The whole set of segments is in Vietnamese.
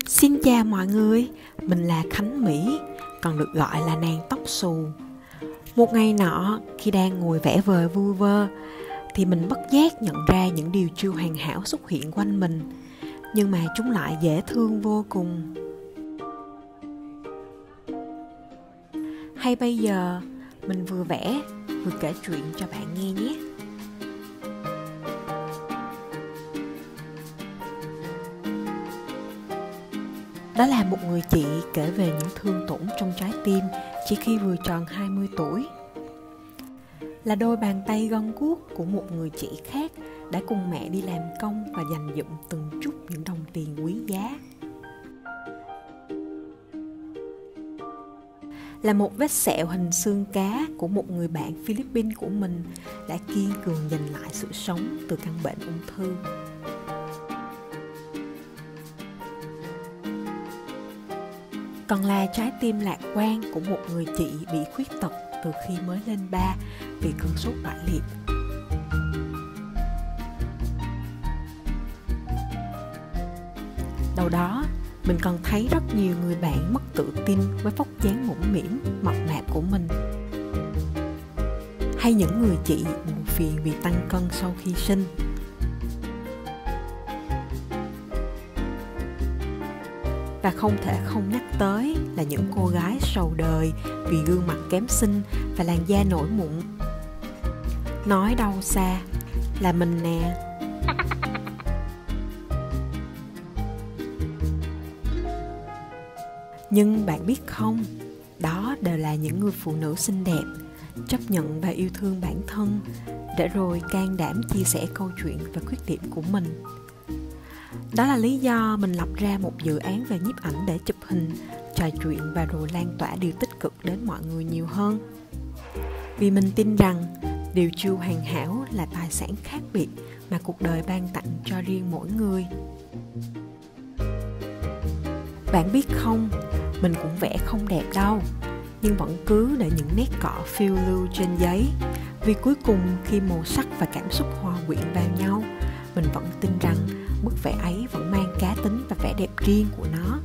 Xin chào mọi người, mình là Khánh Mỹ, còn được gọi là nàng tóc xù. Một ngày nọ, khi đang ngồi vẽ vời vu vơ, thì mình bất giác nhận ra những điều chưa hoàn hảo xuất hiện quanh mình, nhưng mà chúng lại dễ thương vô cùng. Hay bây giờ, mình vừa vẽ, vừa kể chuyện cho bạn nghe nhé. Đó là một người chị kể về những thương tổn trong trái tim chỉ khi vừa tròn 20 tuổi. Là đôi bàn tay gân guốc của một người chị khác đã cùng mẹ đi làm công và dành dụm từng chút những đồng tiền quý giá. Là một vết sẹo hình xương cá của một người bạn Philippines của mình đã kiên cường giành lại sự sống từ căn bệnh ung thư. Còn là trái tim lạc quan của một người chị bị khuyết tật từ khi mới lên 3 vì cơn sốt bại liệt. Đầu đó, mình còn thấy rất nhiều người bạn mất tự tin với vóc dáng mũm mĩm, mập mạp của mình. Hay những người chị buồn phiền vì tăng cân sau khi sinh. Và không thể không nhắc tới là những cô gái sầu đời vì gương mặt kém xinh và làn da nổi mụn. Nói đâu xa là mình nè. Nhưng bạn biết không, đó đều là những người phụ nữ xinh đẹp, chấp nhận và yêu thương bản thân, để rồi can đảm chia sẻ câu chuyện và khuyết điểm của mình. Đó là lý do mình lập ra một dự án về nhiếp ảnh để chụp hình, trò chuyện và rồi lan tỏa điều tích cực đến mọi người nhiều hơn. Vì mình tin rằng điều chưa hoàn hảo là tài sản khác biệt mà cuộc đời ban tặng cho riêng mỗi người. Bạn biết không, mình cũng vẽ không đẹp đâu, nhưng vẫn cứ để những nét cọ phiêu lưu trên giấy. Vì cuối cùng khi màu sắc và cảm xúc hòa quyện vào nhau, mình vẫn tin rằng bức vẽ ấy vẫn mang cá tính và vẻ đẹp riêng của nó.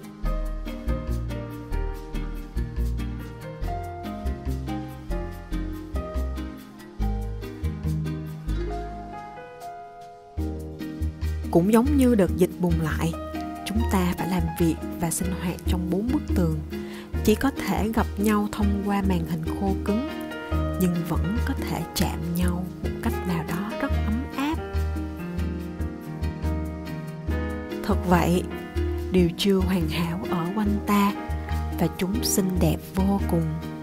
Cũng giống như đợt dịch bùng lại, chúng ta phải làm việc và sinh hoạt trong 4 bức tường. Chỉ có thể gặp nhau thông qua màn hình khô cứng, nhưng vẫn có thể chạm nhau một cách nào đó rất ấm áp. Thật vậy, điều chưa hoàn hảo ở quanh ta và chúng xinh đẹp vô cùng.